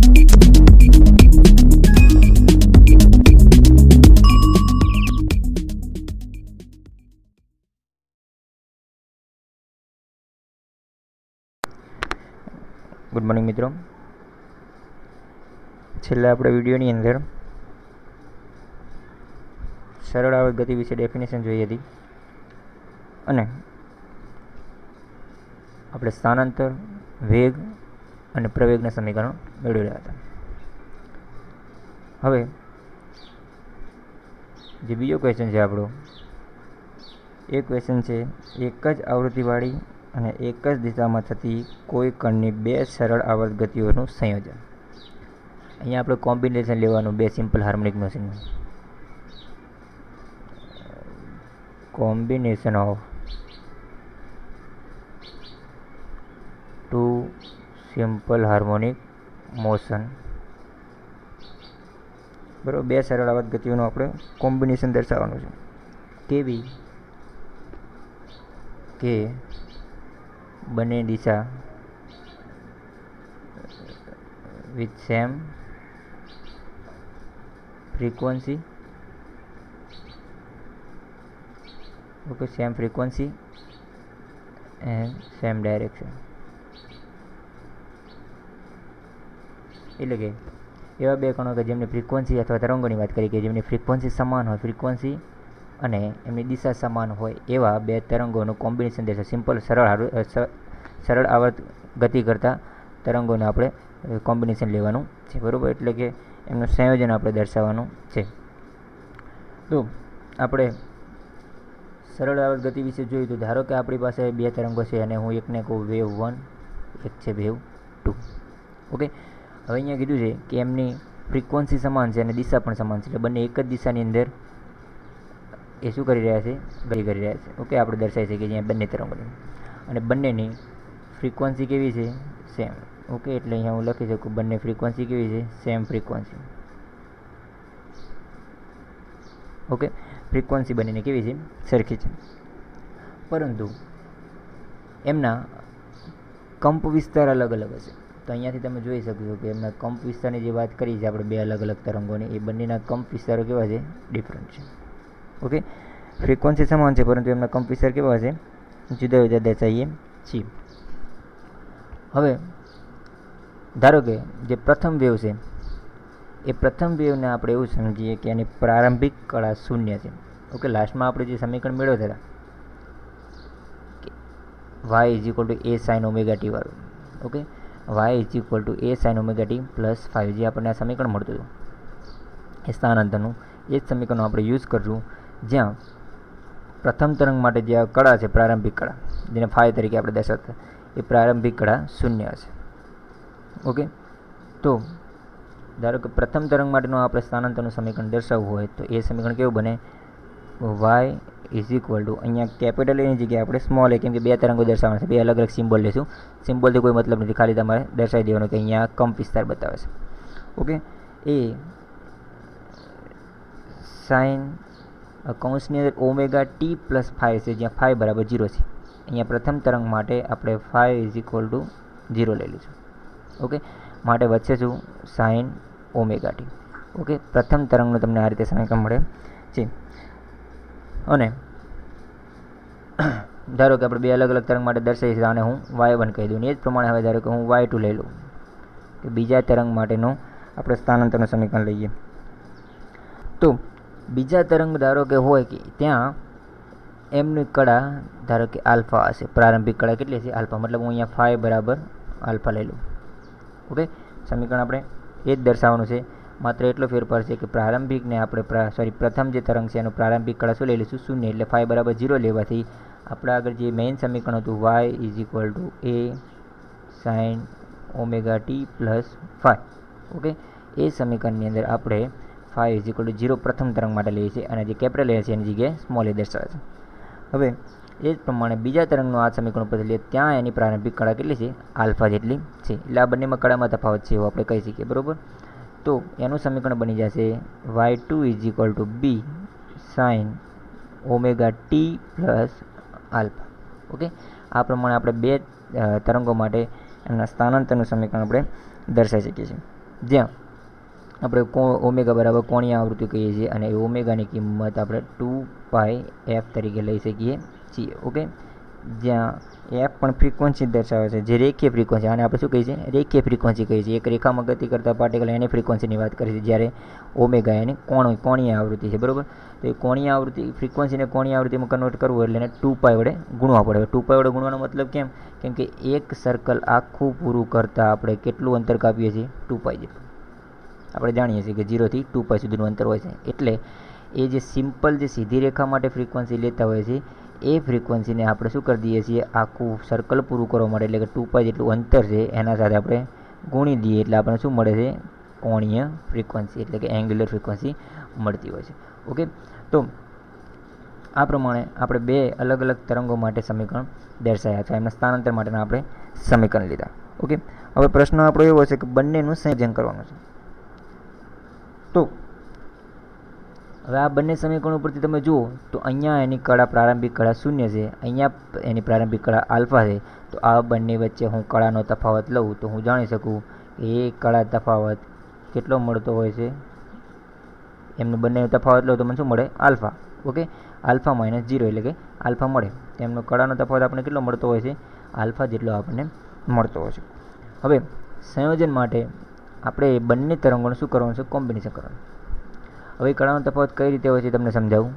Good morning મિત્રો. છેલ્લા આપણે વિડીયોની અંદર સરળ આવર્ત ગતિ વિશે ડેફિનેશન જોઈ હતી અને આપણે સ્થાનાંતર, વેગ અને પ્રવેગના સમીકરણો મેળવી રહ્યા હતા. હવે જે બીજો ક્વેશ્ચન છે આપણો, એ ક્વેશ્ચન છે એક જ આવૃત્તિવાળી અને એક જ દિશામાં થતી કોઈ કણની બે સરળ આવર્ત ગતિઓનું સંયોજન. અહીંયા આપણે કોમ્બિનેશન લેવાનું બે સિમ્પલ હાર્મોનિક મોશનનું. Combination of two simple harmonic motion, બરાબર. બે સરળ આવર્ત ગતિઓનું આપણે કોમ્બિનેશન દર્શાવવાનું છે. કેવી કે બંને દિશા with same frequency, okay, same frequency and same direction. એટલે કે એવા બે કણો કે જેમની ફ્રીક્વન્સી અથવા તરંગોની વાત કરી કે જેમની ફ્રીક્વન્સી સમાન હોય, ફ્રીક્વન્સી અને એમની દિશા સમાન હોય એવા બે તરંગોનું કોમ્બિનેશન દેશે. સિમ્પલ સરળ આવર્ત ગતિ કરતા તરંગોને આપણે કોમ્બિનેશન લેવાનું છે, બરાબર. એટલે કે એમનું સંયોજન આપણે દર્શાવવાનું છે. તો આપણે સરળ આવર્ત ગતિ વિશે જોયું તો ધારો કે આપણી પાસે બે તરંગો છે અને હું એકને કહું વેવ 1, એક છે વેવ 2. ઓકે, હવે અહીંયા કીધું છે કે એમની ફ્રીક્વન્સી સમાન છે અને દિશા પણ સમાન છે, એટલે બંને એક જ દિશાની અંદર એ શું કરી રહ્યા છે, ગતિ કરી રહ્યા છે. ઓકે, આપણે દર્શાવી શકીએ અહીંયા બંને તરંગોની અને બંનેની ફ્રીક્વન્સી કેવી છે, સેમ. ઓકે, એટલે અહીંયા હું લખી શકું બંને ફ્રીક્વન્સી કેવી છે, સેમ ફ્રીક્વન્સી. ઓકે, ફ્રીક્વન્સી બંનેની કેવી છે, સરખી છે. પરંતુ એમના કંપ વિસ્તાર અલગ અલગ હશે. તો અહીંયાથી તમે જોઈ શકશો કે એમના કંપ વિસ્તારની જે વાત કરી છે આપણે બે અલગ અલગ તરંગોની, એ બંનેના કંપ વિસ્તારો કેવા છે, ડિફરન્ટ છે. ઓકે, ફ્રીક્વન્સી સમાન છે પરંતુ એમના કંપ વિસ્તાર કેવા છે, જુદા જુદા દર્શાવીએ છીએ. હવે ધારો કે જે પ્રથમ વેવ છે એ પ્રથમ વેવને આપણે એવું સમજીએ કે એની પ્રારંભિક કળા 0 છે. ઓકે, લાસ્ટમાં આપણે જે સમીકરણ મેળવ્યા હતા કે y = a sin ωt વાળું. Okay, y = a sin ωt + 5, જે આપણને આ સમીકરણ મળતું હતું એ સ્થાનાંતરનું, એ જ સમીકરણનો આપણે યુઝ કરશું જ્યાં પ્રથમ તરંગ માટે જે કળા છે, પ્રારંભિક કળા, જેને 5 તરીકે આપણે દર્શાવતા, એ પ્રારંભિક કળા 0 હશે. ઓકે, તો ધારો કે પ્રથમ તરંગ માટેનું આપણે સ્થાનાંતરનું સમીકરણ દર્શાવવું હોય તો એ સમીકરણ કેવું બને, y = અહીંયા કેપિટલ એની જગ્યાએ આપણે સ્મોલ એ, કેમ કે બે તરંગો દર્શાવવાના છે, બે અલગ અલગ સિમ્બોલ લેશું. સિમ્બોલથી કોઈ મતલબ નથી, ખાલી તમારે દર્શાવી દેવાનું કે અહીંયા કંપ વિસ્તાર બતાવે છે. ઓકે, એ સાઇન કૌંસની અંદર ωt + 5 છે, જ્યાં 5 = 0 છે. અહીંયા પ્રથમ તરંગ માટે આપણે 5 = 0 લઈ લઈશું. ઓકે, માટે વચ્ચે શું, સાઇન ωt. ઓકે, પ્રથમ તરંગનું તમને આ રીતે સમીકરણ મળે છે. અને ધારો કે આપણે બે અલગ અલગ તરંગ માટે દર્શાવીએ, આને હું y1 કહી દઉં. એ જ પ્રમાણે હવે ધારો કે હું y2 લઈ લઉં, કે બીજા તરંગ માટેનું આપણે સ્થાનાંતરનું સમીકરણ લઈએ. તો બીજા તરંગ ધારો કે હોય કે ત્યાં એમની કળા ધારો કે આલ્ફા હશે, પ્રારંભિક કળા કેટલી છે, આલ્ફા. મતલબ હું અહીંયા 5 = આલ્ફા લઈ લઉં. ઓકે, સમીકરણ આપણે એ જ દર્શાવવાનું છે, માત્ર એટલો ફેરફાર છે કે પ્રારંભિકને આપણે પ્રથમ જે તરંગ છે એનું પ્રારંભિક કળા શું લઈ લઈશું, 0. એટલે 5 = 0 લેવાથી આપણે આગળ જે મેઇન સમીકરણ હતું y = a sin ωt + 5. Okay, એ સમીકરણની અંદર આપણે 5 = 0 પ્રથમ તરંગ માટે લઈએ છીએ અને જે કેપિટલ એ છે એની જગ્યાએ સ્મોલ એ દર્શાવે છે. હવે એ જ પ્રમાણે બીજા તરંગનું આ સમીકરણ ઉપર લઈએ, ત્યાં એની પ્રારંભિક કળા કેટલી છે, આલ્ફા જેટલી છે. એટલે આ બંનેમાં કળામાં તફાવત છે એવું આપણે કહી શકીએ, બરાબર. તો એનું સમીકરણ બની જશે y2 = b sin ωt + alpha. Okay, આ પ્રમાણે આપણે બે તરંગો માટે એમના સ્થાનાંતરનું સમીકરણ આપણે દર્શાવી શકીએ છીએ. જ્યાં આપણે ઓમેગા બરાબર કોણીય આવૃત્તિ કહીએ છીએ અને ઓમેગાની કિંમત આપણે 2πf તરીકે લઈ શકીએ છીએ. ઓકે, જ્યાં એફ પણ ફ્રીક્વન્સી દર્શાવે છે, જે રેખીય ફ્રીક્વન્સી, આને આપણે શું કહીએ છીએ? રેખીય ફ્રીક્વન્સી કહીએ છીએ. એક રેખામાં ગતિ કરતા પાર્ટિકલ એની ફ્રીક્વન્સીની વાત કરીએ છીએ, જ્યારે ઓમેગા એની કોણીય આવૃત્તિ છે. બરાબર, તો એ કોણીય આવૃત્તિ ફ્રીક્વન્સીને કોણીય આવૃત્તિમાં કન્વર્ટ કરવું એટલે એને 2π વડે ગુણવા પડે. 2π વડે ગુણવાનો મતલબ કેમ કે એક સર્કલ આખું પૂરું કરતાં આપણે કેટલું અંતર કાપીએ છીએ? 2π જેટલું. આપણે જાણીએ છીએ કે 0 થી 2π સુધીનું અંતર હોય છે. એટલે એ જે સિમ્પલ જે સીધી રેખા માટે ફ્રીક્વન્સી લેતા હોય છે, એ ફ્રીક્વન્સીને આપણે શું કરી દઈએ છીએ? આખું સર્કલ પૂરું કરવા માટે, એટલે કે 2π જેટલું અંતર છે એના સાથે આપણે ગુણી દઈએ એટલે આપણને શું મળે છે? કોણીય ફ્રીક્વન્સી, એટલે કે એંગ્યુલર ફ્રીક્વન્સી મળતી હોય છે. ઓકે, તો આ પ્રમાણે આપણે બે અલગ અલગ તરંગો માટે સમીકરણ દર્શાવ્યા છે. એમના સ્થાનાંતર માટેના આપણે સમીકરણ લીધા. ઓકે, હવે પ્રશ્ન આપણો એવો છે કે બંનેનું સંયોજન કરવાનું છે. તો હવે આ બંને સમીકરણો ઉપરથી તમે જુઓ તો અહીંયા એની કળા પ્રારંભિક કળા 0 છે, અહીંયા એની પ્રારંભિક કળા આલ્ફા છે. તો આ બંને વચ્ચે હું કળાનો તફાવત લઉં તો હું જાણી શકું કે એ કળા તફાવત કેટલો મળતો હોય છે. એમનો બંનેનો તફાવત લઉં તો મને શું મળે? આલ્ફા. ઓકે, આલ્ફા -0 એટલે કે આલ્ફા મળે. એમનો કળાનો તફાવત આપણે કેટલો મળતો હોય છે? આલ્ફા જેટલો આપણને મળતો હોય છે. હવે સંયોજન માટે આપણે બંને તરંગોનું શું કરવાનું છે? કોમ્બિનેશન કરવાનું. હવે કળાનો તફાવત કઈ રીતે હોય છે તમને સમજાવું.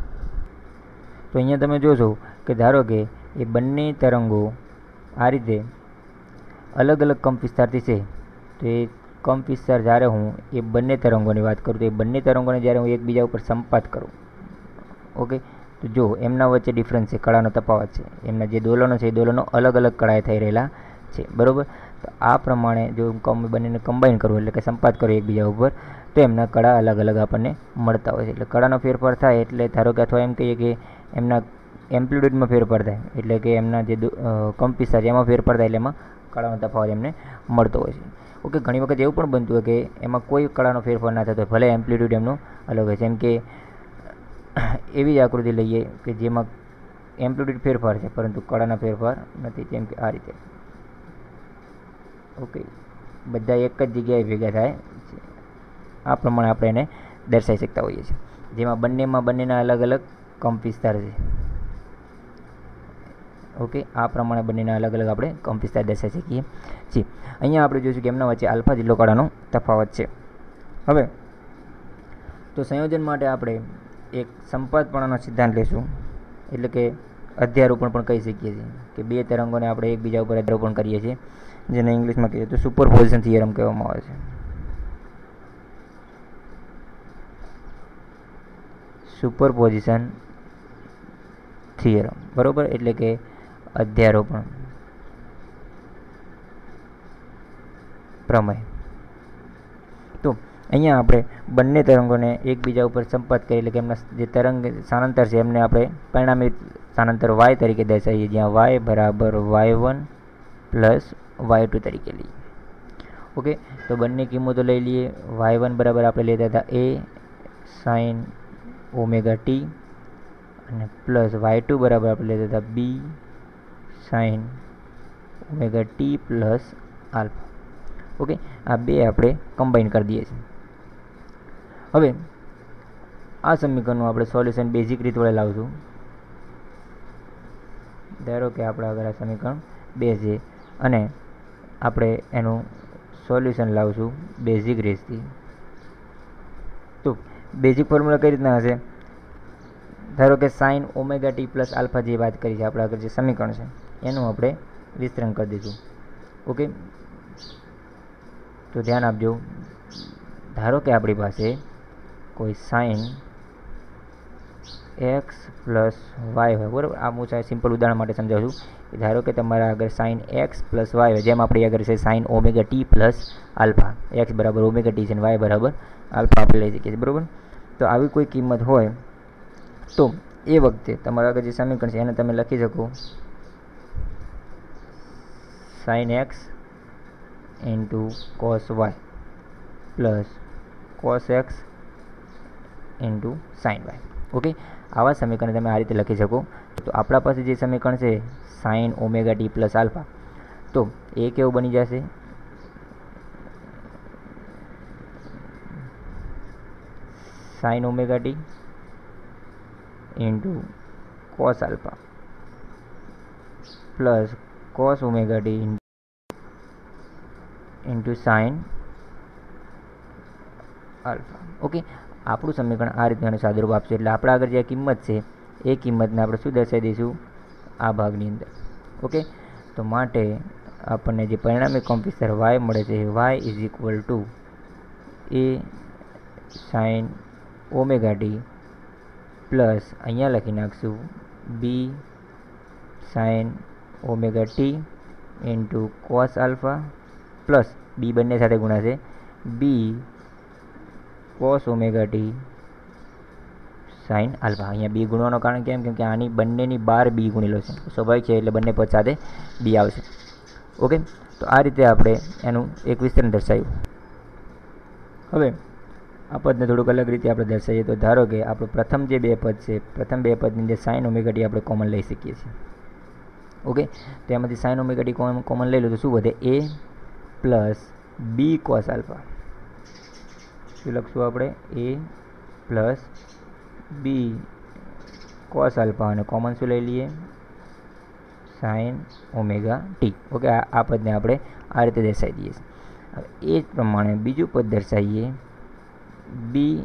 તો અહીંયા તમે જોશો કે ધારો કે એ બંને તરંગો આ રીતે અલગ અલગ કંપ વિસ્તારથી છે. તો એ કંપ વિસ્તાર જ્યારે હું એ બંને તરંગોની વાત કરું તો એ બંને તરંગોને જ્યારે હું એકબીજા ઉપર સંપાત કરું, ઓકે, તો જો એમના વચ્ચે ડિફરન્સ છે, કળાનો તફાવત છે. એમના જે દોલનો છે એ દોલનો અલગ અલગ કળાએ થઈ રહેલા છે. બરાબર, તો આ પ્રમાણે જો હું બંનેને કમ્બાઈન કરું એટલે કે સંપાત કરું એકબીજા ઉપર, તો એમના કળા અલગ અલગ આપણને મળતા હોય છે. એટલે કળાનો ફેરફાર થાય એટલે ધારો કે અથવા એમ કહીએ કે એમના એમ્પ્લિટ્યૂડમાં ફેરફાર થાય, એટલે કે એમના જે કંપ વિસ્તાર છે એમાં ફેરફાર થાય એટલે એમાં કળાનો તફાવત એમને મળતો હોય છે. ઓકે, ઘણી વખત એવું પણ બનતું હોય કે એમાં કોઈ કળાનો ફેરફાર ના થતો હોય, ભલે એમ્પ્લિટ્યૂડ એમનો અલગ હોય. જેમ કે એવી જ આકૃતિ લઈએ કે જેમાં એમ્પ્લિટ્યૂડ ફેરફાર છે પરંતુ કળાના ફેરફાર નથી. જેમ કે આ રીતે. ઓકે, બધા એક જ જગ્યાએ ભેગા થાય છે. આ પ્રમાણે આપણે એને દર્શાવી શકતા હોઈએ છીએ, જેમાં બંનેના અલગ અલગ કંપ વિસ્તાર છે. ઓકે, આ પ્રમાણે બંનેના અલગ અલગ આપણે કંપ વિસ્તાર દર્શાવી શકીએ છીએ. અહીંયા આપણે જોઈશું કે એમના વચ્ચે આલ્ફા જેટલો કળાનો તફાવત છે. હવે તો સંયોજન માટે આપણે એક સંપાતપણાનો સિદ્ધાંત લઈશું, એટલે કે અધ્યારોપણ પણ કહી શકીએ છીએ કે બે તરંગોને આપણે એકબીજા ઉપર અધ્યારોપણ કરીએ છીએ, જેને ઇંગ્લિશમાં કહીએ તો સુપરપોઝિશન થિયરમ કહેવામાં આવે છે. સુપરપોઝિશન થિયરમ, બરાબર, એટલે કે અધ્યારોપણ પ્રમેય. તો અહીંયા આપણે બંને તરંગોને એકબીજા ઉપર સંપાત કરીએ, એટલે કે એમના જે તરંગ સ્થાનાંતર છે એમને આપણે પરિણામી સ્થાનાંતર y તરીકે દર્શાવીએ, જ્યાં y બરાબર y1 પ્લસ y2 તરીકે લઈએ. ઓકે, તો બંને કિંમતો લઈ લઈએ. y1 બરાબર આપણે લેતા હતા a sin ઓમેગા t અને પ્લસ y2 બરાબર આપણે લેતા હતા b sin omega t plus alpha. Okay, આ બે આપણે કમ્બાઈન કરી દઈએ છીએ. હવે આ સમીકરણનું આપણે સોલ્યુશન બેઝિક રીત વડે લાવશું. ધારો કે આપણે આગળ આ સમીકરણ 2 છે અને આપણે એનું સોલ્યુશન લાવશું બેઝિક રીતથી. તો બેઝિક ફોર્મ્યુલા કઈ રીતના હશે? ધારો કે sine omega t plus alpha જે વાત કરી છે આપણે આગળ જે સમીકરણ છે એનું આપણે વિસ્તરણ કરી દઈશું. ઓકે, તો ધ્યાન આપજો. ધારો કે આપણી પાસે કોઈ સાઇન એક્સ પ્લસ વાય હોય, બરાબર. આ હું સિમ્પલ ઉદાહરણ માટે સમજાવું છું. ધારો કે તમારા આગળ સાઇન એક્સ પ્લસ વાય હોય, જેમ આપણી આગળ છે sine omega t plus alpha. X બરાબર ઓમેગા ટી છે અને વાય બરાબર આલ્ફા આપણે લઈ શકીએ છીએ, બરાબર. તો આવી કોઈ કિંમત હોય તો એ વખતે તમારા આગળ જે સમીકરણ છે એને તમે લખી શકો sine x into cos y plus cos x into sine y. Okay, આવા સમીકરણ તમે આ રીતે લખી શકો. તો આપણા પાસે જે સમીકરણ છે sine omega t plus alpha, તો એ કેવું બની જશે? Sine omega t into cos alpha plus cos omega t into sine alpha. Okay, આપણું સમીકરણ આ રીતનું સાદુરૂપ આપશે. એટલે આપણે આગળ જે કિંમત છે એ કિંમતને આપણે શું દર્શાવી દઈશું? આ ભાગની અંદર. ઓકે, તો માટે આપણને જે પરિણામી કોમ્પ વિસ્તાર y મળે છે, y is equal to a sine omega t plus અહીંયા લખી નાખશું b sine omega t into cos alpha plus b બંને સાથે ગુણાશે b cos omega t sine alpha. અહીંયા બી ગુણવાનું કારણ કેમ કે આની બંનેની બાર બી ગુણેલો છે, સ્વાભાવિક છે, એટલે બંને પદ સાથે બી આવશે. ઓકે, તો આ રીતે આપણે એનું એક વિસ્તરણ દર્શાવ્યું. હવે આ પદને થોડુંક અલગ રીતે આપણે દર્શાવીએ તો ધારો કે આપણું પ્રથમ જે બે પદ છે, પ્રથમ બે પદની અંદર સાઇન ઓમેગા ટી આપણે કોમન લઈ શકીએ છીએ. ઓકે, તો એમાંથી સાઇન ઓમેગા ટી કોમન લઈ લો તો શું વધે? a plus b cos alpha. શું લખશું આપણે? a plus b cos alpha અને કોમન શું લઈ લઈએ? Sign omega t. ઓકે, આ પદને આપણે આ રીતે દર્શાવી દઈએ. હવે એ જ પ્રમાણે બીજું પદ દર્શાવીએ બી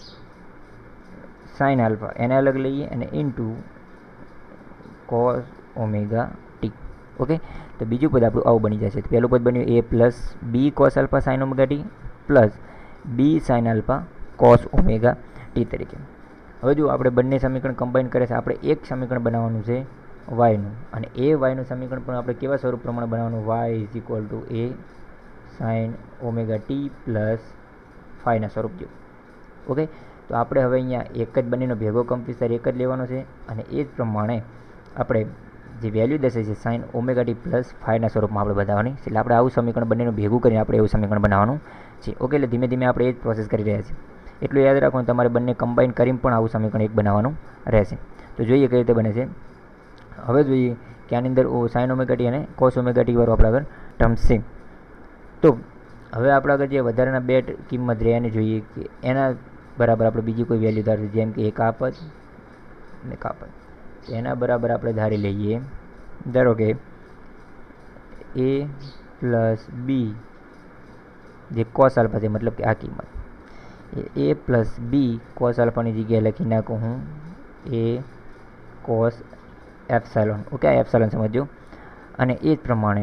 સાઇન આલ્ફા, એને અલગ લઈએ અને into cos omega t. Okay, તો બીજું પદ આપણું આવું બની જશે. પહેલું પદ બન્યું a plus b cos alpha sine omega t plus b sine alpha cos omega t તરીકે. હવે જો આપણે બંને સમીકરણ કમ્બાઈન કરે છે, આપણે એક સમીકરણ બનાવવાનું છે વાયનું, અને એ વાયનું સમીકરણ પણ આપણે કેવા સ્વરૂપ પ્રમાણે બનાવવાનું? y is equal to a sine omega t plus ફાઈના સ્વરૂપ જેવું. ઓકે, તો આપણે હવે અહીંયા એક જ બંનેનો ભેગો કંપ વિસ્તાર એક જ લેવાનો છે, અને એ જ પ્રમાણે આપણે જે વેલ્યુ દર્શાવી છે સાઇન ઓમેગા ટી પ્લસ ફાઈના સ્વરૂપમાં આપણે બનાવવાની છે. એટલે આપણે આવું સમીકરણ બંનેનું ભેગું કરીને આપણે એવું સમીકરણ બનાવવાનું છે. ઓકે, એટલે ધીમે ધીમે આપણે એ જ પ્રોસેસ કરી રહ્યા છીએ. એટલું યાદ રાખવાનું, તમારે બંને કમ્બાઈન કરીને પણ આવું સમીકરણ એક બનાવવાનું રહેશે. તો જોઈએ કઈ રીતે બને છે. હવે જોઈએ કે આની અંદર સાઇન ઓમેગા ટી અને કોસ ઓમેગા ટી વાળું આપણે આગળ ટર્મ્સ છે. તો હવે આપણે આગળ જે વધારાના બે કિંમત રહે એને જોઈએ કે એના બરાબર આપણે બીજી કોઈ વેલ્યુ ધારશું, જેમ કે એક આ પદ અને એક આ પદ. એના બરાબર આપણે ધારી લઈએ, ધારો કે a પ્લસ બી જે કોસ આલ્ફા છે, મતલબ કે આ કિંમત a પ્લસ બી કોસ આલ્ફાની જગ્યાએ લખી નાખું હું a કોસ એપ્સાઇલોન. ઓકે, આ એપ્સાઇલોન સમજો. અને એ જ પ્રમાણે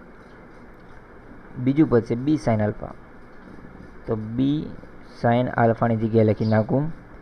બીજું પદ છે બી સાઇન આલ્ફા, તો બી સાઇન આલ્ફાની જગ્યાએ લખી નાખું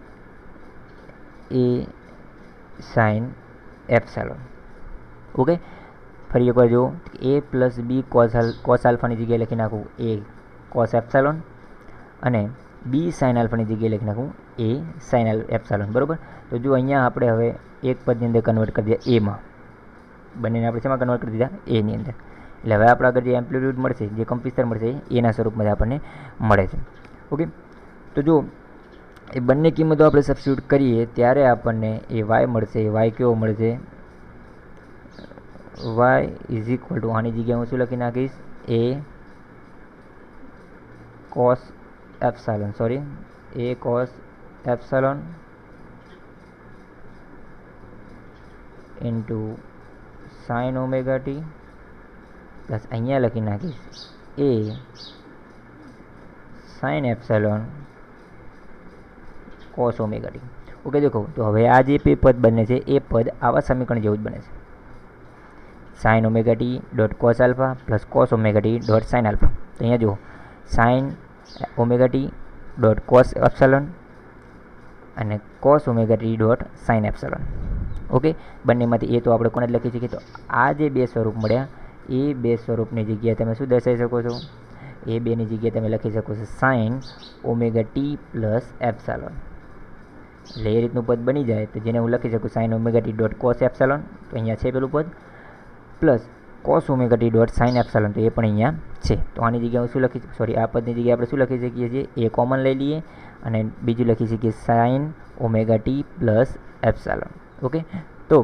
a સાઇન એપ્સાઇલોન. ઓકે, ફરી એકવાર જુઓ, a પ્લસ બી કોસ આલ્ફાની જગ્યાએ લખી નાખું a કોસ એપ્સાઇલોન, અને બી સાઇન આલ્ફાની જગ્યાએ લખી નાખું a સાઇન એપ્સાઇલોન. બરાબર. તો જો અહીંયા આપણે હવે એક પદની અંદર કન્વર્ટ કરી દીધા એમાં, બંનેને આપણે શેમાં કન્વર્ટ કરી દીધા? એની અંદર. એટલે હવે આપણે આગળ જે એમ્પ્લિટ્યૂડ મળશે, જે કંપ વિસ્તાર મળશે, એના સ્વરૂપમાં આપણને મળે છે. ઓકે, તો જો એ બંને કિંમતો આપણે સબસ્ટિટ્યૂટ કરીએ ત્યારે આપણને એ y મળશે. y કેવો મળશે? y ઇઝ ઇક્વલ ટુ, આની જગ્યાએ હું શું લખી નાખીશ? a cos epsilon, sorry a cos epsilon into sine omega t plus અહીંયા લખી નાખીશ a sine epsilon cos omega t. Okay, દેખો તો હવે આ જે પદ બને છે એ પદ આવા સમીકરણ જેવું જ બને છે. Sine omega t dot cos alpha plus cos omega t dot sine alpha. તો અહીંયા જુઓ sine omega t dot cos epsilon અને cos omega t dot sine epsilon. Okay, બંનેમાંથી એ તો આપણે કોને જ લખી શકીએ? તો આ જે બે સ્વરૂપ મળ્યા એ બે સ્વરૂપની જગ્યાએ તમે શું દર્શાવી શકો છો? એ બેની જગ્યાએ તમે લખી શકો છો sine omega t plus epsilon. એટલે એ રીતનું પદ બની જાય તો જેને હું લખી શકું sine omega t dot cos epsilon, તો અહીંયા છે પેલું પદ, plus cos omega t dot sine epsilon, તો એ પણ અહીંયા છે. તો આની જગ્યાએ હું શું લખી, સોરી આ પદની જગ્યાએ આપણે શું લખી શકીએ છીએ? એ કોમન લઈ લઈએ અને બીજું લખી શકીએ sine omega t plus epsilon. Okay, તો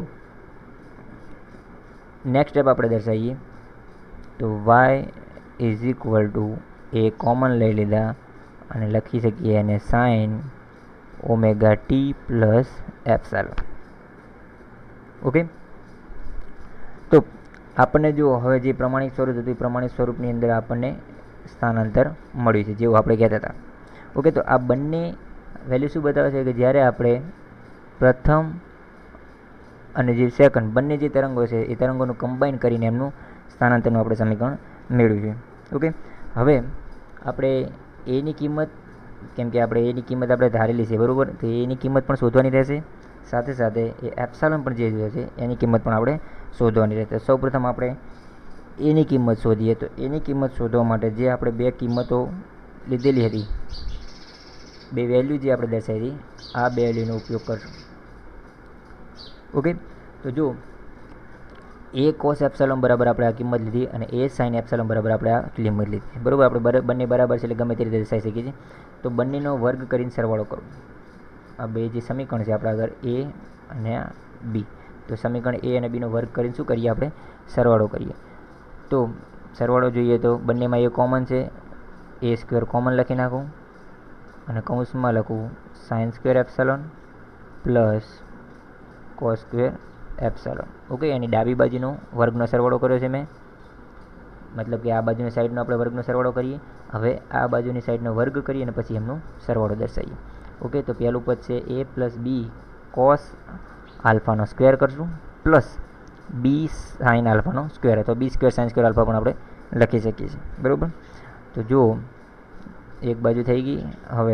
નેક્સ્ટ સ્ટેપ આપણે દર્શાવીએ તો y is equal to a common લઈ લીધા અને લખી શકીએ એને sine omega t plus epsilon. Okay, તો આપણને જો હવે જે પ્રમાણિક સ્વરૂપ હતું એ પ્રમાણિક સ્વરૂપની અંદર આપણને સ્થાનાંતર મળ્યું છે જેવું આપણે કહેતા હતા. ઓકે, તો આ બંને વેલ્યુ શું બતાવે છે કે જ્યારે આપણે પ્રથમ અને જે સેકન્ડ બંને જે તરંગો છે એ તરંગોનું કમ્બાઈન કરીને એમનું સ્થાનાંતરનું આપણે સમીકરણ મેળવ્યું છે. ઓકે, હવે આપણે એની કિંમત, કેમ કે આપણે એની કિંમત આપણે ધારેલી છે બરાબર, તો એની કિંમત પણ શોધવાની રહેશે. સાથે સાથે એ એપ્સાલોન પણ જે છે એની કિંમત પણ આપણે શોધવાની રહેશે. સૌપ્રથમ આપણે એની કિંમત શોધીએ. તો એની કિંમત શોધવા માટે જે આપણે બે કિંમતો લીધેલી હતી, બે વેલ્યુ જે આપણે દર્શાવી હતી, આ બે વેલ્યુનો ઉપયોગ કરશું. ઓકે, તો જો એ કોસ એપ્સાલોન બરાબર આપણે આ કિંમત લીધી અને એ સાઇન એપ્સાલોન બરાબર આપણે આ કિંમત લીધી બરાબર. આપણે બંને બરાબર છે એટલે ગમે તે રીતે દર્શાવી શકીએ છીએ. તો બંનેનો વર્ગ કરીને સરવાળો કરો. આ બે જે સમીકરણ છે આપણા આગળ એ અને બી, તો સમીકરણ એ અને બીનો વર્ગ કરીને શું કરીએ આપણે સરવાળો કરીએ. તો સરવાળો જોઈએ તો બંનેમાં એ કોમન છે, એ સ્ક્વેર કોમન લખી નાખું અને કૌંસમાં લખું sine square epsilon plus cos square epsilon. Okay, એની ડાબી બાજુનો વર્ગનો સરવાળો કર્યો છે મેં, મતલબ કે આ બાજુની સાઈડનો આપણે વર્ગનો સરવાળો કરીએ. હવે આ બાજુની સાઈડનો વર્ગ કરીએ અને પછી એમનો સરવાળો દર્શાવીએ. ઓકે, તો પહેલું પદ છે એ પ્લસ બી કોસ આલ્ફાનો સ્ક્વેર કરશું પ્લસ બી સાઇન આલ્ફાનો સ્ક્વેર, અથવા b square sine square alpha પણ આપણે લખી શકીએ છીએ બરાબર. તો જો એક બાજુ થઈ ગઈ. હવે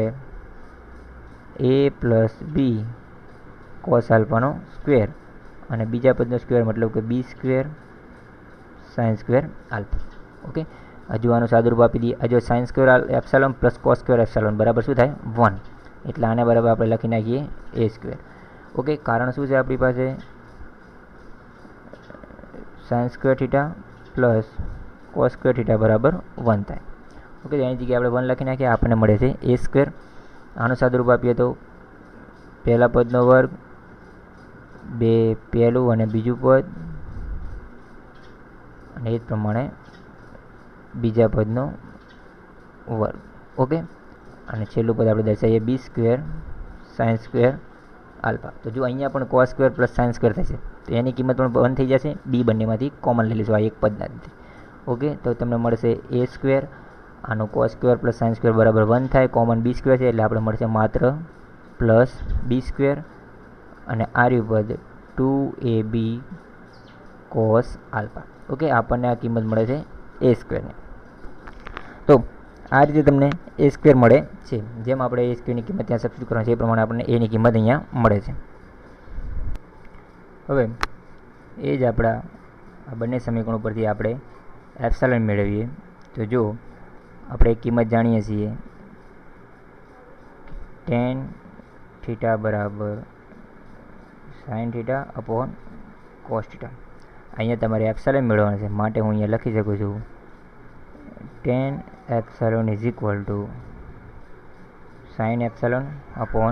એ પ્લસ બી કોસ આલ્ફાનો સ્ક્વેર અને બીજા પદનો સ્ક્વેર મતલબ કે b square sine square alpha. Okay, હજુ આનું સાદુરૂપ આપી દઈએ. હજુ sine square epsilon plus cos square epsilon બરાબર શું થાય 1, એટલે આને બરાબર આપણે લખી નાખીએ એ સ્ક્વેર. ઓકે, કારણ શું છે આપણી પાસે sine square theta plus cos square theta બરાબર 1 થાય. ઓકે, એની જગ્યાએ આપણે 1 લખી નાખીએ, આપણને મળે છે એ સ્ક્વેર. આનું સાદુરૂપ આપીએ તો પહેલા પદનો વર્ગ, બે પહેલું અને બીજું પદ, અને એ જ પ્રમાણે બીજા પદનો વર્ગ. ઓકે, અને છેલ્લું પદ આપણે દર્શાવીએ b square sine square alpha. તો જો અહીંયા પણ cos square plus sine square થશે, તો એની કિંમત પણ 1 થઈ જશે. બી બંનેમાંથી કોમન લઈ લઈશું આ એક પદના લીધે. ઓકે, તો તમને મળશે એ સ્ક્વેર, આનું cos square plus sine square બરાબર 1 થાય, કોમન બી સ્ક્વેર છે એટલે આપણે મળશે માત્ર પ્લસ બી સ્ક્વેર, અને આ રહ્યું પદ 2ab કોસ આલ્ફા. ઓકે, આપણને આ કિંમત મળે છે એ સ્ક્વેરની. તો આ રીતે તમને એ સ્ક્વેર મળે છે. જેમ આપણે એ સ્ક્વેરની કિંમત ત્યાં સબસ્ટિટ્યૂટ કરવાની છે એ પ્રમાણે આપણને એની કિંમત અહીંયા મળે છે. હવે એ જ આપણા આ બંને સમીકરણો પરથી આપણે એપ્સાલોન મેળવીએ. તો જો આપણે એક કિંમત જાણીએ છીએ tan થીટા બરાબર sine theta upon cos theta. અહીંયા તમારે એપ્સાલોન મેળવવાનું છે, માટે હું અહીંયા લખી શકું છું tan epsilon is equal to sine epsilon upon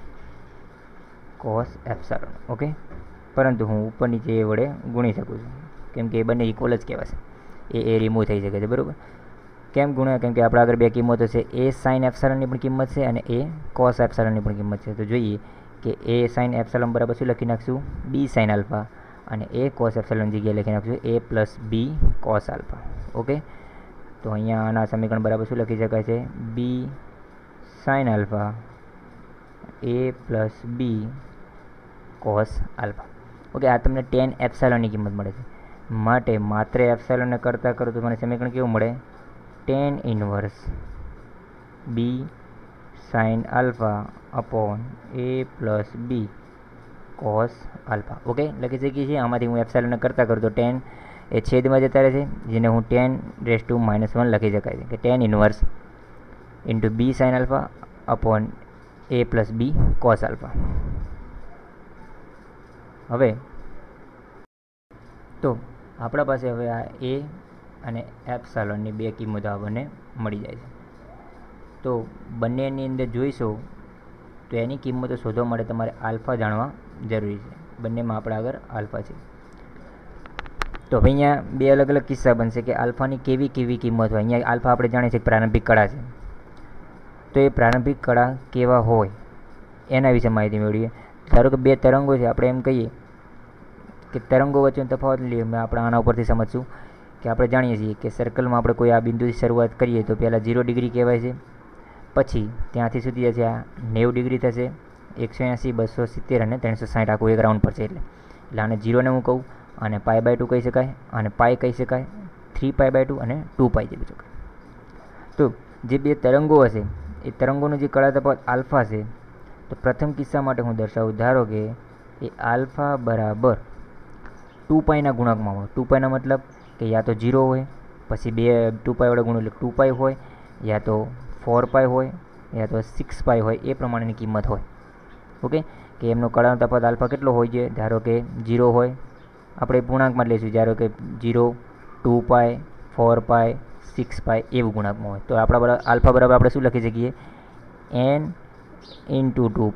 cos epsilon. Okay, પરંતુ હું ઉપર નીચે એ વડે ગુણી શકું છું, કેમ કે એ બંને ઇક્વલ જ કહેવાશે. એ રિમૂવ થઈ શકે છે બરાબર. કેમ ગુણ્યા? કેમ કે આપણા આગળ બે કિંમતો છે, એ સાઇન એપ્સાલોનની પણ કિંમત છે અને એ કોસ એપ્સાલોનની પણ કિંમત છે. તો જોઈએ કે એ સાઇન એપ્સાલોન બરાબર શું લખી નાખશું બી સાઇન આલ્ફા, અને એ કોસ એપ્સાલોન જગ્યાએ લખી નાખશું a plus b cos alpha. Okay, તો અહીંયા આના સમીકરણ બરાબર શું લખી શકાય છે b sine alpha a plus b cos alpha. Okay, આ તમને tan એપ્સાલોનની કિંમત મળે છે, માટે માત્ર એપ્સાલોનને કરતાં કરો તો મને સમીકરણ કેવું મળે tan inverse b sine alpha upon a plus b cos alpha. Okay, લખી શકીએ છીએ. આમાંથી હું એપ્સાલોનને કરતાં કરું તો tan એ છેદમાં જતા રહે છે, જેને હું tan રેઝ ટુ -1 લખી શકાય છે કે tan inverse into b sine alpha upon a plus b cos alpha. હવે તો આપણા પાસે હવે આ એ અને એપ્સાલોનની બે કિંમતો આપણને મળી જાય છે. તો બંનેની અંદર જોઈશું તો એની કિંમતો શોધવા માટે તમારે આલ્ફા જાણવા જરૂરી છે. બંનેમાં આપણા આગળ આલ્ફા છે. તો હવે અહીંયા બે અલગ અલગ કિસ્સા બનશે કે આલ્ફાની કેવી કેવી કિંમત હોય. અહીંયા આલ્ફા આપણે જાણીએ છીએ પ્રારંભિક કળા છે, તો એ પ્રારંભિક કળા કેવા હોય એના વિશે માહિતી મેળવીએ. ધારો કે બે તરંગો છે, આપણે એમ કહીએ કે તરંગો વચ્ચેનો તફાવત લઈએ. આપણે આના ઉપરથી સમજશું કે આપણે જાણીએ છીએ કે સર્કલમાં આપણે કોઈ આ બિંદુથી શરૂઆત કરીએ તો પહેલાં 0 ડિગ્રી કહેવાય છે, પછી ત્યાંથી સુધી જશે આ 90 ડિગ્રી થશે, 180, 270 અને 360 આખું એક રાઉન્ડ પર છે. એટલે આને 0 ને હું કહું, અને π/2 કહી શકાય, અને પાઈ કહી શકાય, 3π/2 અને 2π કહી શકાય. તો જે બે તરંગો હશે એ તરંગોનું જે કળા તફાવત આલ્ફા છે, તો પ્રથમ કિસ્સા માટે હું દર્શાવું. ધારો કે એ આલ્ફા બરાબર 2πના ગુણાંકમાં હોય. 2πનો મતલબ કે યા તો 0 હોય, પછી 2π વડે ગુણો એટલે 2π હોય, યા તો 4π હોય, યા તો 6π હોય, એ પ્રમાણેની કિંમત હોય. ઓકે, કે એમનો કળાનો તફાવત આલ્ફા કેટલો હોય છે. ધારો કે 0 હોય, આપણે પૂર્ણાંકમાં લઈશું. ધારો કે 0, 2π, 4π, 6π એવું ગુણાંકમાં હોય. તો આપણા આલ્ફા બરાબર આપણે શું લખી શકીએ, n × 2π,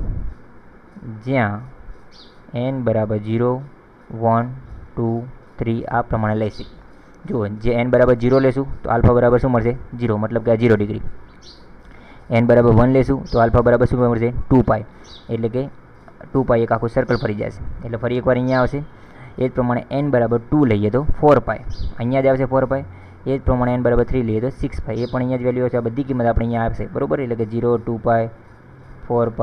જ્યાં n બરાબર 0, 1, 2, 3 આ પ્રમાણે લઈ શકીએ. જુઓ, જે n બરાબર 0 લેશું તો આલ્ફા બરાબર શું મળશે, 0, મતલબ કે આ 0 ડિગ્રી. n બરાબર 1 લેશું તો આલ્ફા બરાબર શું મળશે, 2π, એટલે કે 2π એક આખું સર્કલ ફરી જશે. એટલે ફરી એકવાર અહીંયા આવશે. એ જ પ્રમાણે n બરાબર 2 લઈએ તો 4π, અહીંયા જ આવશે 4π. એ જ પ્રમાણે n બરાબર 3 લઈએ તો 6π, એ પણ અહીંયા જ વેલ્યુ હશે. આ બધી કિંમત આપણે અહીંયા આવશે, બરાબર. એટલે કે 0, 2π, 4π,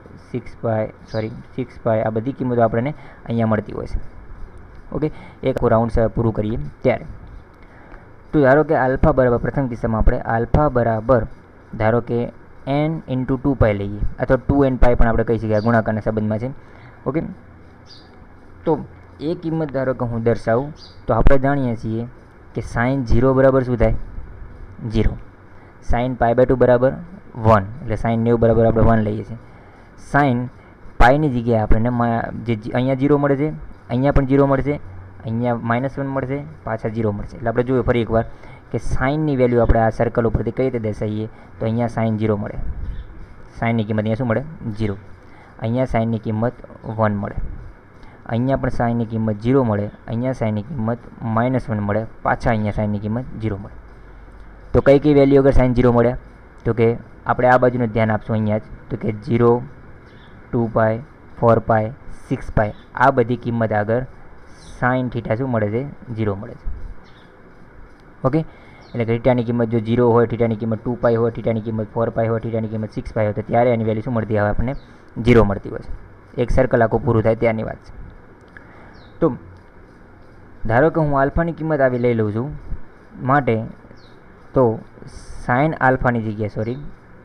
6π આ બધી કિંમતો આપણને અહીંયા મળતી હોય છે. ઓકે, એક રાઉન્ડ પૂરું કરીએ ત્યારે. તો ધારો કે આલ્ફા બરાબર, પ્રથમ કિસ્સામાં આપણે આલ્ફા બરાબર ધારો કે n × 2π લઈએ, અથવા 2nπ પણ આપણે કહી શકીએ, ગુણાકારના સંબંધમાં છે. ઓકે, તો એ કિંમત ધારો કે હું દર્શાવું તો આપણે જાણીએ છીએ કે sin 0 બરાબર શું થાય, 0. sin π/2 બરાબર 1, એટલે sin 90 બરાબર આપણે 1 લઈએ છીએ. sin પાઈની જગ્યાએ આપણને જે અહીંયા 0 મળે છે, અહીંયા પણ 0 મળશે, અહીંયા -1 મળશે, પાછા 0 મળશે. એટલે આપણે જોઈએ ફરી એકવાર કે સાઇનની વેલ્યુ આપણે આ સર્કલ ઉપરથી કઈ રીતે દર્શાવીએ તો અહીંયા sin 0 મળે, સાઇનની કિંમત અહીંયા શું મળે, 0. અહીંયા સાઇનની કિંમત 1 મળે, અહીંયા પણ સાઇનની કિંમત 0 મળે, અહીંયા સાઇનની કિંમત -1 મળે, પાછા અહીંયા સાઇનની કિંમત 0 મળે. તો કઈ કઈ વેલ્યુ અગર sin 0 મળ્યા, તો કે આપણે આ બાજુનું ધ્યાન આપશું અહીંયા જ, તો કે 0, 2π, 4π, 6π આ બધી કિંમત આગળ sin θ શું મળે છે, 0 મળે છે. ઓકે, એટલે કે θની કિંમત જો 0 હોય, θની કિંમત 2π હોય, θની કિંમત 4π હોય, θની કિંમત 6π હોય, તો ત્યારે એની વેલ્યુ શું મળતી આવે આપણને, 0 મળતી હોય છે. એક સર્કલ આખું પૂરું થાય ત્યારની વાત છે. તો ધારો કે હું આલ્ફાની કિંમત આવી લઈ લઉં છું, માટે તો sin આલ્ફાની જગ્યાએ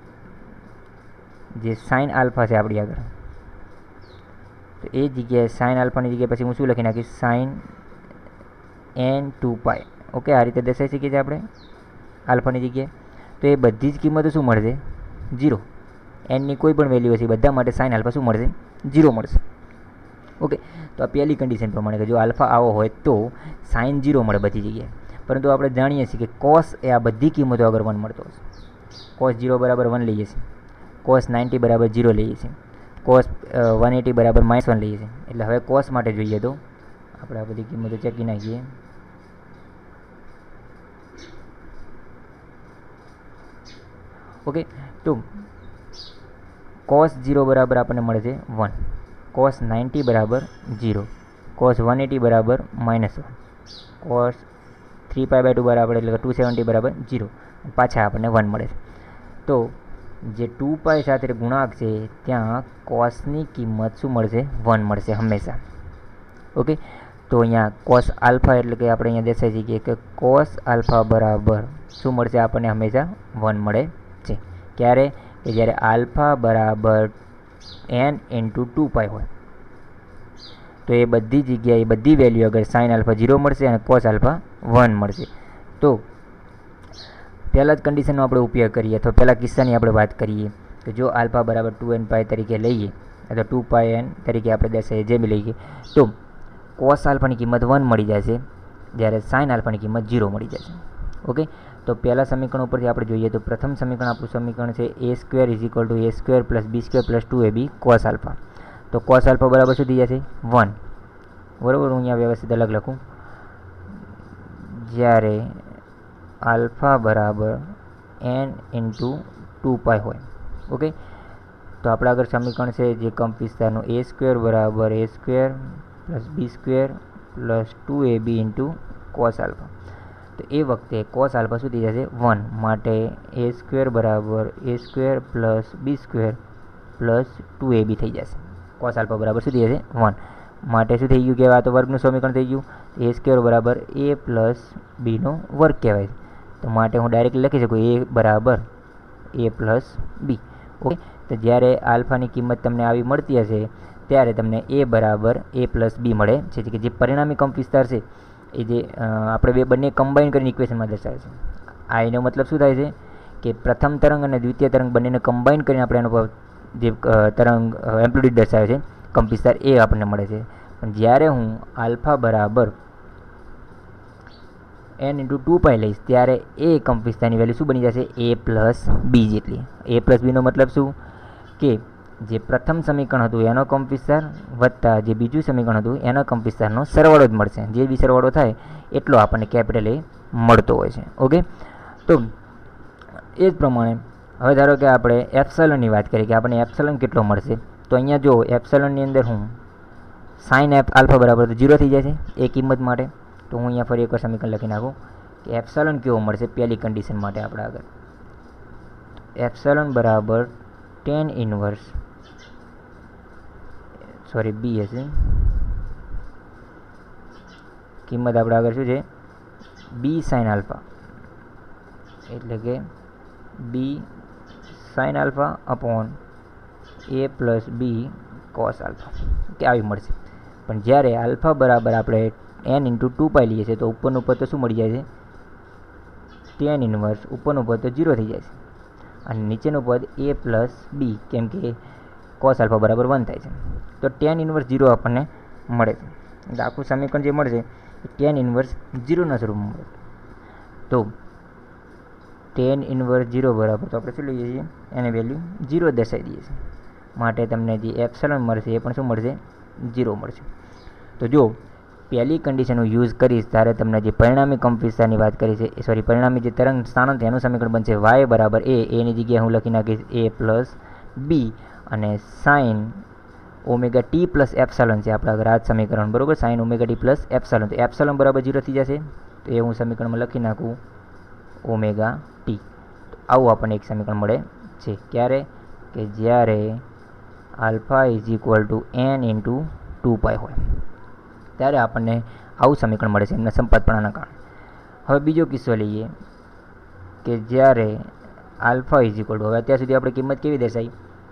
જે sin આલ્ફા છે આપણી આગળ, તો એ જગ્યાએ sin આલ્ફાની જગ્યાએ પછી હું શું લખી નાખીશ, sin n 2π. ઓકે, આ રીતે દર્શાવી શકીએ છીએ આપણે આલ્ફાની જગ્યાએ. તો એ બધી જ કિંમતો શું મળશે, 0. nની કોઈ પણ વેલ્યુ હશે બધા માટે sin આલ્ફા શું મળશે, 0 મળશે. ઓકે, તો આ પહેલી કન્ડિશન પ્રમાણે કે જો આલ્ફા આવો હોય તો sin 0 મળે બધી જગ્યાએ. પરંતુ આપણે જાણીએ છીએ કે cos એ આ બધી કિંમતો આગળ 1 મળતો હશે. cos 0 બરાબર 1 લઈએ છીએ, cos 90 બરાબર 0 લઈએ છીએ, cos 180 બરાબર -1 લઈએ છીએ. એટલે હવે cos માટે જોઈએ તો આપણે આ બધી કિંમતો ચેકી નાખીએ. ઓકે, તો cos 0 બરાબર આપણને મળે છે 1, cos 90 બરાબર 0, cos 180 બરાબર -1, cos 3π/2 બરાબર એટલે કે 270 બરાબર 0, પાછા આપણને 1 મળે છે. તો જે 2π સાથે ગુણાંક છે ત્યાં cosની કિંમત શું મળશે, 1 મળશે હંમેશા. ઓકે, તો અહીંયા cos આલ્ફા એટલે કે આપણે અહીંયા દર્શાવી શકીએ કે cos આલ્ફા બરાબર શું મળશે આપણને, હંમેશા 1 મળે છે. ક્યારે, કે જ્યારે આલ્ફા બરાબર n × 2π હોય, તો એ બધી જગ્યાએ બધી વેલ્યુ અગર sin આલ્ફા 0 મળશે અને cos આલ્ફા 1 મળશે. તો પહેલા જ કન્ડિશનનો આપણે ઉપયોગ કરીએ, અથવા પહેલા કિસ્સાની આપણે વાત કરીએ કે જો આલ્ફા બરાબર 2nπ તરીકે લઈએ અથવા 2πn તરીકે આપણે દર્શાવીએ જે બી લઈએ, તો cos આલ્ફાની કિંમત 1 મળી જશે, જ્યારે sin આલ્ફાની કિંમત 0 મળી જશે. ઓકે, તો પહેલા સમીકરણ ઉપરથી આપણે જોઈએ તો પ્રથમ સમીકરણ આપણું સમીકરણ છે a² = a² + b² + 2ab cos alpha. તો cos આલ્ફા બરાબર શું થઈ જશે, 1. બરાબર, હું અહીંયા વ્યવસ્થિત અલગ લખું, જ્યારે આલ્ફા બરાબર n × 2π હોય. ઓકે, तो अपना अगर समीकरण से जे कंप विस्तारનું ए स्क्वेर बराबर a square plus b square plus 2ab into cos alpha. तो ये वक्ते cos अल्फा शू थी जाए 1 माटे ए स्क्वेर बराबर a square plus b square plus 2ab थी जाए। cos अल्फा बराबर शू थी जाए 1 माटे शू थी गયું कहेवाय तो वर्गનું समीकरण थी गયું ए स्क्वेर बराबर ए प्लस बी નો વર્ગ કહેવાય। तो माटे हूँ डायरेक्ट लखी सकूँ ए बराबर ए प्लस बी। ओके, तो જ્યારે આલ્ફાની કિંમત તમને આવી મળતી હશે ત્યારે તમને એ બરાબર એ પ્લસ બી મળે છે કે જે પરિણામી કંપ વિસ્તાર છે એ જે આપણે બંને કમ્બાઈન કરીને ઇક્વેશનમાં દર્શાવે છે। આ એનો મતલબ શું થાય છે કે પ્રથમ તરંગ અને દ્વિતીય તરંગ બંનેને કમ્બાઈન કરીને આપણે એનો જે તરંગ એમ્પ્લિટ્યુડ દર્શાવે છે કંપ વિસ્તાર એ આપણને મળે છે। પણ જ્યારે હું આલ્ફા બરાબર n इंटू 2 લઈશ ત્યારે એ કંપ વિસ્તારની વેલ્યુ શું બની જશે એ પ્લસ બી જેટલી। એ પ્લસ બીનો મતલબ શું કે જે પ્રથમ સમીકરણ હતું એનો કંપ વિસ્તાર વત્તા જે બીજું સમીકરણ હતું એનો કંપ વિસ્તારનો સરવાળો જ મળશે। જે બી સરવાળો થાય એટલો આપણને કેપિટલ એ મળતો હોય છે। ઓકે, તો એ જ પ્રમાણે હવે ધારો કે આપણે એપ્સલનની વાત કરીએ કે આપણને એપ્સલન કેટલો મળશે। તો અહીંયા જો એપ્સલનની અંદર હું સાઇન એફ આલ્ફા બરાબર તો 0 થઈ જાય છે એ કિંમત માટે। तो हूँ अँ फरी एक बार समीकरण लखी नाखूँ कि एप्सिलॉन केवो मळशे पहली कंडीशन माटे आपणे आगळ एप्सिलॉन बराबर tan इनवर्स सॉरी बी हशे किंमत आपणे आगळ शुं छे बी साइन आल्फा एटले के b sine alpha upon a plus b cos alpha के आवी मळशे। पण ज्यारे आल्फा बराबर आपणे n इंटू 2 लीए छे तो ऊपर तो शू मळी जाए tan इनवर्स ऊपर तो 0 थी जाए और नीचेनु पद a प्लस बी केम के cos अल्फा बराबर 1 थाय छे। तो tan इनवर्स 0 आपने मळे छे। आखुं समीकरण जे मळशे tan इनवर्स 0 ना स्वरूपमां मळे। तो tan इनवर्स 0 बराबर तो आपणे शुं लईए छीए एनी वेल्यू 0 दर्शावी दीए छीए माटे तमने जे एप्सिलॉन मळशे ए पण शुं मळशे 0 मळशे। तो जो पहली कंडीशन यूज करीश त्यारे तमने जे परिणामी कंप विस्तारनी बात करी छे सॉरी परिणामी जे तरंग स्थानांतर एनुं समीकरण बनशे y बराबर ए नी जग्याए हूँ लखी नाखीश ए प्लस बी अने sine omega t plus epsilon छे आपणे आगळ आ समीकरण बरोबर sine omega t plus epsilon. तो एप्सिलॉन बराबर 0 थी जशे तो ए हूँ समीकरण में लखी नाखूँ ओमेगा टी। तो आवुं आपणे एक समीकरण मळे छे क्यारे के ज्यारे alpha is equal to n into 2 होय त्यारे आपने आવું समीकरण मळे छे एमना संपातपणाना कारणे। हवे बीजो किस्सो लईए के ज्यारे आल्फा इज इक्वल टू हवे अत्यार सुधी आपणे किंमत केवी दर्शाई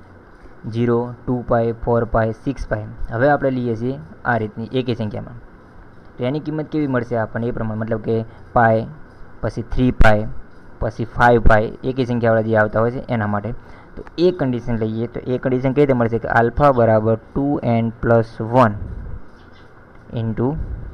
0 2 पाई 4 पाई 6 पाई। हवे आपणे लईए छीए आ रीतनी एकी संख्यामां तो एनी किंमत केवी मळशे आपणे ए प्रमाणे मतलब के पाई पछी 3 पाई पछी 5 पाई एकी संख्यावाळा जे आवता होय छे एना माटे। तो ए कंडीशन लईए तो ए कंडीशन कई रीते मळशे के आल्फा बराबर 2n प्लस 1 इंटू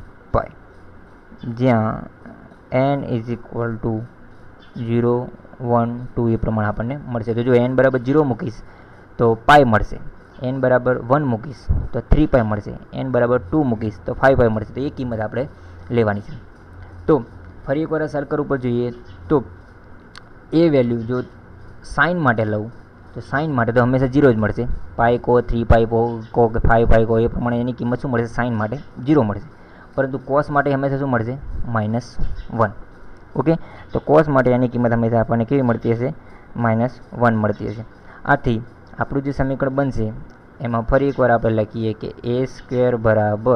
पाई ज्यां n इज इक्वल टू 0 1 2 ए प्रमाण आपने मळशे। तो जो n बराबर 0 मूकीश तो पाई मळशे n बराबर 1 मूकीश तो 3 पाई मळशे n बराबर 2 मूकीश तो 5 पाई मळशे। तो ये किंमत आपणे लेवानी छे। तो फरी एक वार सर्कल पर जोईए तो ए वेल्यू जो साइन माटे लऊं तो साइन माटे तो हमेशा 0 ज मळशे पाई को 3 पाई को 5 पाई को ए प्रमाणे एनी किंमत शुं मळशे साइन माटे 0 मळशे। परंतु कॉस माटे हमेशा शुं मळशे -1। ओके, तो कॉस माटे एनी किंमत हमेशा आपणे केवी मळती हशे -1 मळती हशे। आथी आपणुं जे समीकरण बनशे एमां फरी एकवार आपणे लखीए के ए स्क्वेर बराबर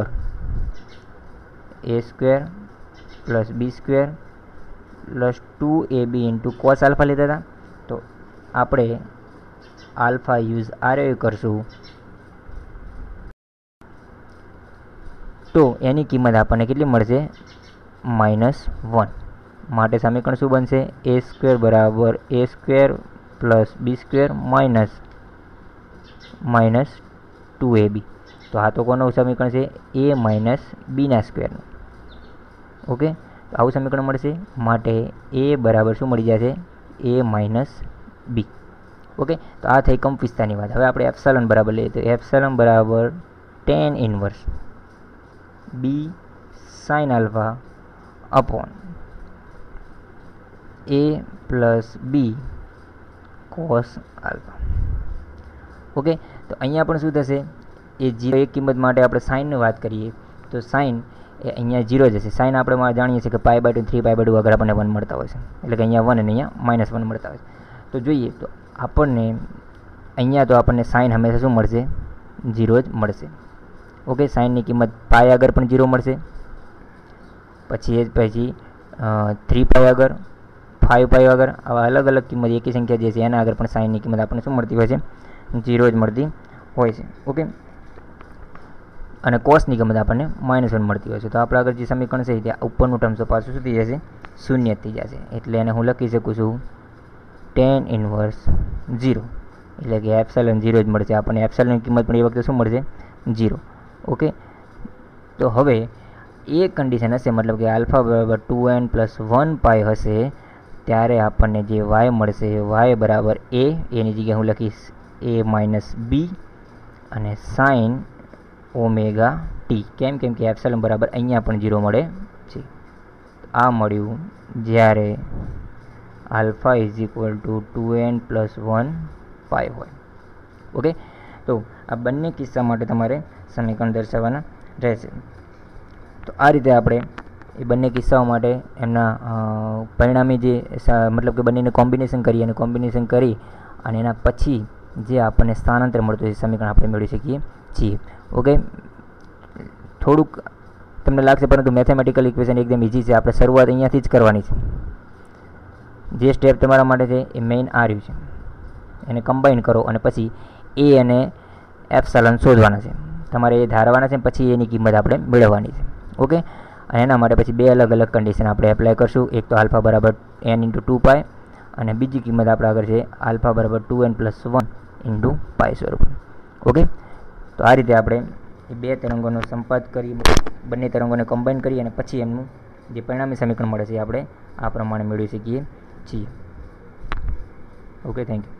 a square plus b square plus 2ab into cos alpha लीधा था तो आपणे आल्फा यूज आरे करशुं तो एनी किंमत आपने केटली मळशे -1 माटे समीकरण शुं बनशे ए स्क्वेर बराबर a square plus b square minus 2ab। तो आ तो कोनु समीकरण छे ए माइनस बी ना स्क्वेर। ओके, तो आवुं समीकरण मळशे माटे ए बराबर शुं मळी जशे ए माइनस बी। ओके, तो आ थई कंप विस्तारनी वात। हवे आपणे एप्सिलॉन बराबर लईए तो एप्सिलॉन बराबर tan inverse b sine alpha upon a plus b cos alpha. Okay, તો અહીંયા પણ શું થશે, એ 0 એક કિંમત માટે આપણે સાઇનની વાત કરીએ તો સાઇન એ અહીંયા 0 જ હશે. સાઇન આપણે જાણીએ છીએ કે π/2 3π/2 આગળ આપણને 1 મળતા હોય છે, એટલે કે અહીંયા 1 અને અહીંયા -1 મળતા હોય છે. તો જોઈએ તો આપણને અહીંયા તો આપણને સાઇન હંમેશા શું મળશે, 0 જ મળશે. ઓકે, સાઇનની કિંમત π આગળ પણ 0 મળશે, પછી 3π આગળ, 5π આગળ, આવા અલગ અલગ કિંમત એકી સંખ્યા જે છે એના આગળ પણ સાઇનની કિંમત આપણને શું મળતી હોય છે, 0 જ મળતી હોય છે. ઓકે, અને કોસની કિંમત આપણને -1 મળતી હોય છે. તો આપણે આગળ જે સમીકરણ છે ત્યાં ઉપરનું ટર્મ તો પાછું શું થઈ જશે, શૂન્ય થઈ જશે. એટલે એને હું લખી શકું છું tan ઇન્વર્સ 0, એટલે કે એપ્સિલોન 0 જ મળશે આપણને. એપ્સિલોનની કિંમત પણ એ વખતે શું મળશે, 0. ઓકે, તો હવે એ કન્ડિશન હશે, મતલબ કે આલ્ફા બરાબર 2n + 1π હશે, ત્યારે આપણને જે y મળશે, y બરાબર એની જગ્યાએ હું લખીશ a - b અને sin ઓમેગા t. કેમ કે એપ્સિલોન બરાબર અહીંયા પણ 0 મળે છે. આ મળ્યું જ્યારે આલ્ફા = 2n + 1π હોય. ઓકે, તો આ બંને કિસ્સા માટે તમારે સમીકરણ દર્શાવવાના રહેશે. તો આ રીતે આપણે એ બંને કિસ્સાઓ માટે એમના પરિણામી જે મતલબ કે બંનેને કોમ્બિનેશન કરી અને એના પછી જે આપણને સ્થાનાંતર મળતું હોય સમીકરણ આપણે મેળવી શકીએ છીએ. ઓકે, થોડુંક તમને લાગશે, પરંતુ મેથેમેટિકલ ઇક્વેશન એકદમ ઇઝી છે. આપણે શરૂઆત અહીંયાથી જ કરવાની છે. જે સ્ટેપ તમારા માટે છે એ મેઇન આ રહ્યું છે, એને કમ્બાઈન કરો અને પછી એ અને એપ્સિલોન શોધવાના છે. તમારે એ ધારવાના છે, પછી એની કિંમત આપણે મેળવવાની છે. ઓકે, અને એના માટે પછી બે અલગ અલગ કન્ડિશન આપણે એપ્લાય કરશું. એક તો આલ્ફા બરાબર n × 2π અને બીજી કિંમત આપણે આગળ છે આલ્ફા બરાબર 2n + 1 × π સ્વરૂપે. ઓકે, તો આ રીતે આપણે એ બે તરંગોનો સંપાત કરી, બંને તરંગોને કમ્બાઈન કરી અને પછી એમનું જે પરિણામી સમીકરણ મળે છે આપણે આ પ્રમાણે મેળવી શકીએ છીએ. Okay, thank you.